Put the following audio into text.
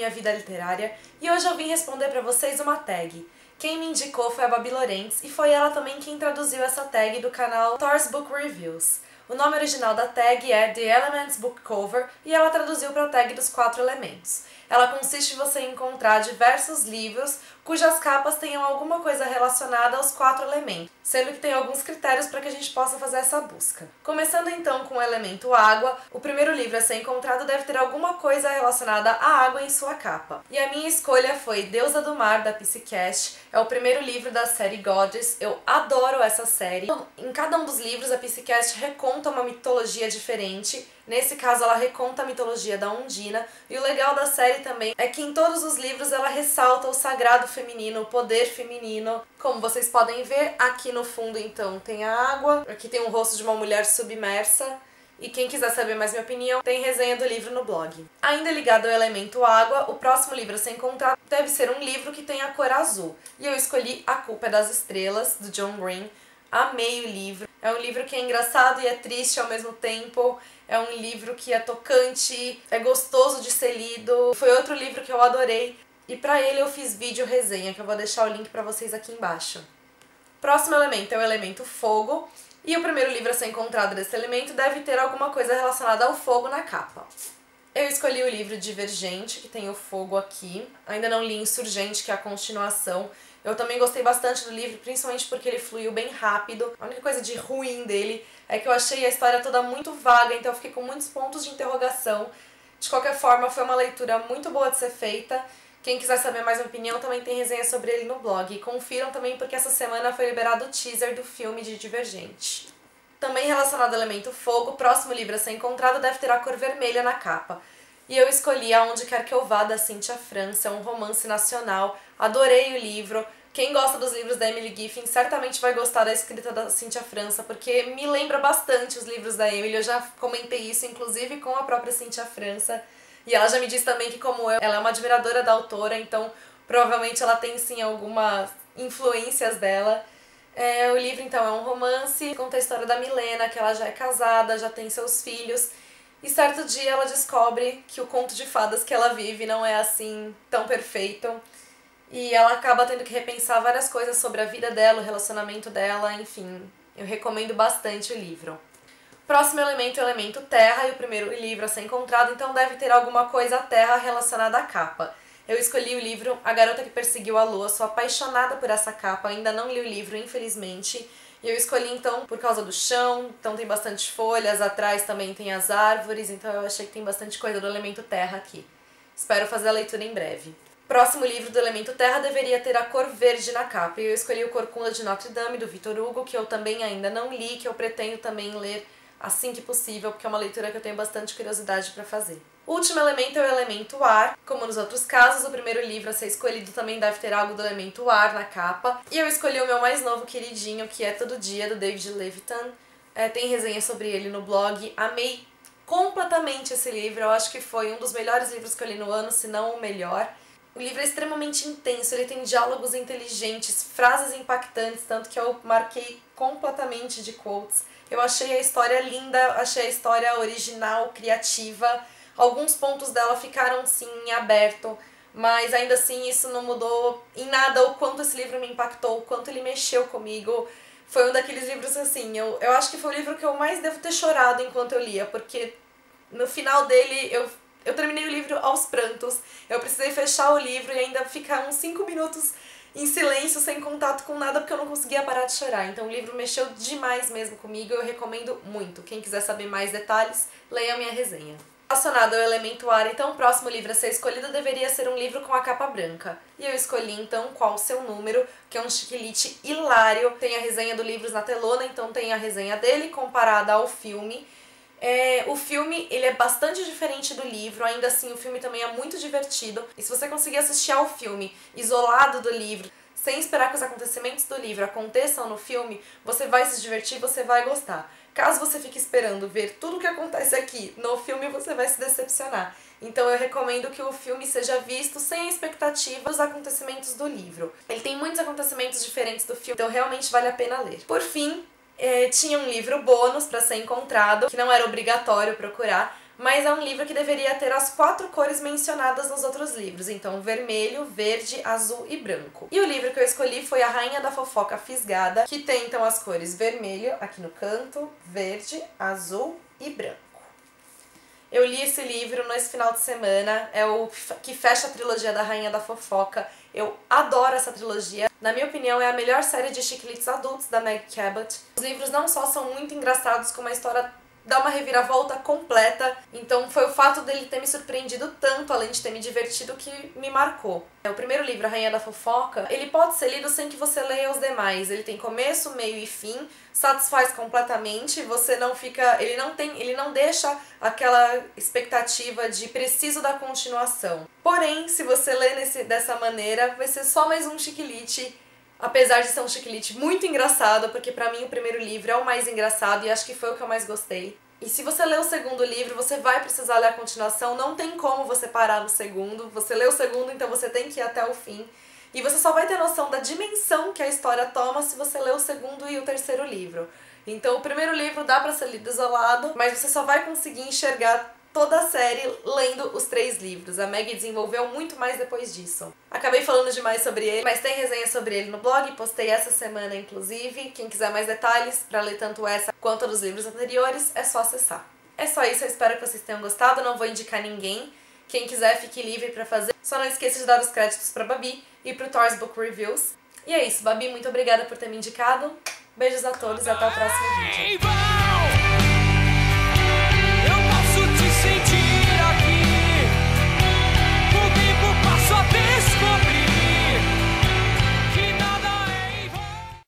minha vida literária e hoje eu vim responder para vocês uma tag. Quem me indicou foi a Babi Lorenz e foi ela também quem traduziu essa tag do canal Thor's Book Reviews. O nome original da tag é The Elements Book Cover e ela traduziu para a tag dos 4 elementos. Ela consiste em você encontrar diversos livros cujas capas tenham alguma coisa relacionada aos 4 elementos, sendo que tem alguns critérios para que a gente possa fazer essa busca. Começando então com o elemento água, o primeiro livro a ser encontrado deve ter alguma coisa relacionada à água em sua capa. E a minha escolha foi Deusa do Mar, da P.C. Cash, é o primeiro livro da série Goddess, eu adoro essa série. Em cada um dos livros a P.C. Cash reconta uma mitologia diferente. Nesse caso ela reconta a mitologia da Undina, e o legal da série também é que em todos os livros ela ressalta o sagrado feminino, o poder feminino. Como vocês podem ver, aqui no fundo então tem a água, aqui tem o rosto de uma mulher submersa, e quem quiser saber mais minha opinião, tem resenha do livro no blog. Ainda ligado ao elemento água, o próximo livro a ser encontrado deve ser um livro que tem a cor azul, e eu escolhi A Culpa é das Estrelas, do John Green. Amei o livro. É um livro que é engraçado e é triste ao mesmo tempo. É um livro que é tocante, é gostoso de ser lido. Foi outro livro que eu adorei. E pra ele eu fiz vídeo resenha, que eu vou deixar o link pra vocês aqui embaixo. Próximo elemento é o elemento fogo. E o primeiro livro a ser encontrado desse elemento deve ter alguma coisa relacionada ao fogo na capa. Eu escolhi o livro Divergente, que tem o fogo aqui. Ainda não li Insurgente, que é a continuação. Eu também gostei bastante do livro, principalmente porque ele fluiu bem rápido. A única coisa de ruim dele é que eu achei a história toda muito vaga, então eu fiquei com muitos pontos de interrogação. De qualquer forma, foi uma leitura muito boa de ser feita. Quem quiser saber mais minha opinião, também tem resenha sobre ele no blog. E confiram também porque essa semana foi liberado o teaser do filme de Divergente. Também relacionado ao elemento fogo, o próximo livro a ser encontrado deve ter a cor vermelha na capa. E eu escolhi Aonde Quer Que Eu Vá, da Cynthia França, é um romance nacional. Adorei o livro. Quem gosta dos livros da Emily Giffin certamente vai gostar da escrita da Cynthia França, porque me lembra bastante os livros da Emily. Eu já comentei isso, inclusive, com a própria Cynthia França. E ela já me disse também que, como eu, ela é uma admiradora da autora, então provavelmente ela tem, sim, algumas influências dela. O livro, então, é um romance, conta a história da Milena, que ela já é casada, já tem seus filhos. E certo dia ela descobre que o conto de fadas que ela vive não é assim tão perfeito. E ela acaba tendo que repensar várias coisas sobre a vida dela, o relacionamento dela, enfim. Eu recomendo bastante o livro. Próximo elemento é o elemento terra, e o primeiro livro a ser encontrado, então deve ter alguma coisa terra relacionada à capa. Eu escolhi o livro A Garota que Perseguiu a Lua, sou apaixonada por essa capa, ainda não li o livro, infelizmente. E eu escolhi então por causa do chão, então tem bastante folhas, atrás também tem as árvores, então eu achei que tem bastante coisa do elemento terra aqui. Espero fazer a leitura em breve. Próximo livro do elemento terra deveria ter a cor verde na capa, e eu escolhi o Corcunda de Notre Dame, do Victor Hugo, que eu também ainda não li, que eu pretendo também ler assim que possível, porque é uma leitura que eu tenho bastante curiosidade para fazer. O último elemento é o elemento ar. Como nos outros casos, o primeiro livro a ser escolhido também deve ter algo do elemento ar na capa. E eu escolhi o meu mais novo queridinho, que é Todo Dia, do David Levitan. Tem resenha sobre ele no blog. Amei completamente esse livro, eu acho que foi um dos melhores livros que eu li no ano, se não o melhor. O livro é extremamente intenso, ele tem diálogos inteligentes, frases impactantes, tanto que eu marquei completamente de quotes. Eu achei a história linda, achei a história original, criativa. Alguns pontos dela ficaram, sim, em aberto, mas ainda assim isso não mudou em nada o quanto esse livro me impactou, o quanto ele mexeu comigo. Foi um daqueles livros, assim, eu acho que foi o livro que eu mais devo ter chorado enquanto eu lia, porque no final dele eu terminei o livro aos prantos. Eu precisei fechar o livro e ainda ficar uns 5 minutos em silêncio, sem contato com nada, porque eu não conseguia parar de chorar. Então o livro mexeu demais mesmo comigo, eu recomendo muito. Quem quiser saber mais detalhes, leia a minha resenha. Relacionado ao elemento ar, então o próximo livro a ser escolhido deveria ser um livro com a capa branca. E eu escolhi então Qual o Seu Número, que é um chiquilite hilário. Tem a resenha do livro na telona, então tem a resenha dele comparada ao filme. O filme ele é bastante diferente do livro, ainda assim o filme também é muito divertido. E se você conseguir assistir ao filme isolado do livro, sem esperar que os acontecimentos do livro aconteçam no filme, você vai se divertir, você vai gostar. Caso você fique esperando ver tudo o que acontece aqui no filme, você vai se decepcionar. Então eu recomendo que o filme seja visto sem a expectativa dos acontecimentos do livro. Ele tem muitos acontecimentos diferentes do filme, então realmente vale a pena ler. Por fim, tinha um livro bônus para ser encontrado, que não era obrigatório procurar, mas é um livro que deveria ter as 4 cores mencionadas nos outros livros, então vermelho, verde, azul e branco. E o livro que eu escolhi foi A Rainha da Fofoca Fisgada, que tem então as cores vermelho aqui no canto, verde, azul e branco. Eu li esse livro nesse final de semana, é o que fecha a trilogia da Rainha da Fofoca. Eu adoro essa trilogia. Na minha opinião, é a melhor série de chicletes adultos da Meg Cabot. Os livros não só são muito engraçados, como a história dá uma reviravolta completa. Então foi o fato dele ter me surpreendido tanto, além de ter me divertido, que me marcou. O primeiro livro, A Rainha da Fofoca, ele pode ser lido sem que você leia os demais. Ele tem começo, meio e fim, satisfaz completamente, você não fica... Ele não deixa aquela expectativa de preciso da continuação. Porém, se você lê dessa maneira, vai ser só mais um chiclete. Apesar de ser um chiclete muito engraçado, porque pra mim o primeiro livro é o mais engraçado e acho que foi o que eu mais gostei. E se você ler o segundo livro, você vai precisar ler a continuação, não tem como você parar no segundo. Você lê o segundo, então você tem que ir até o fim. E você só vai ter noção da dimensão que a história toma se você ler o segundo e o terceiro livro. Então o primeiro livro dá pra ser lido isolado, mas você só vai conseguir enxergar toda a série lendo os 3 livros. A Meg desenvolveu muito mais depois disso. Acabei falando demais sobre ele, mas tem resenha sobre ele no blog, postei essa semana inclusive. Quem quiser mais detalhes para ler tanto essa quanto dos livros anteriores, é só acessar. É só isso, eu espero que vocês tenham gostado, não vou indicar ninguém. Quem quiser, fique livre para fazer. Só não esqueça de dar os créditos para Babi e pro Thor's Book Reviews. E é isso, Babi, muito obrigada por ter me indicado. Beijos a todos e até o próximo vídeo.